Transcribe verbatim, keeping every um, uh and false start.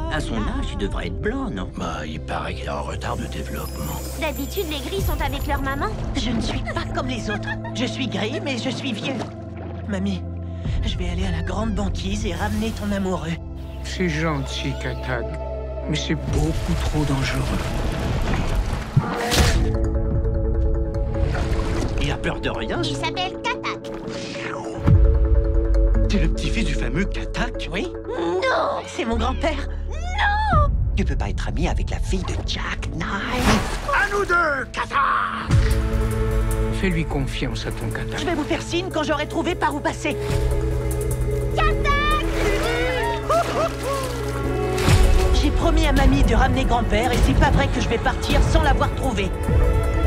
À son âge, il devrait être blanc, non? Bah, il paraît qu'il est en retard de développement. D'habitude, les gris sont avec leur maman. Je ne suis pas comme les autres. Je suis gris, mais je suis vieux. Mamie, je vais aller à la grande banquise et ramener ton amoureux. C'est gentil, Katak, mais c'est beaucoup trop dangereux. Il a peur de rien? Il s'appelle Katak. T'es le petit-fils du fameux Katak? Oui? Non! C'est mon grand-père. Non! Tu peux pas être ami avec la fille de Jack Knight. À nous deux, Katak! Fais-lui confiance à ton Je Katak. vais vous faire signe quand j'aurai trouvé par où passer. Katak! J'ai promis à mamie de ramener grand-père et c'est pas vrai que je vais partir sans l'avoir trouvé.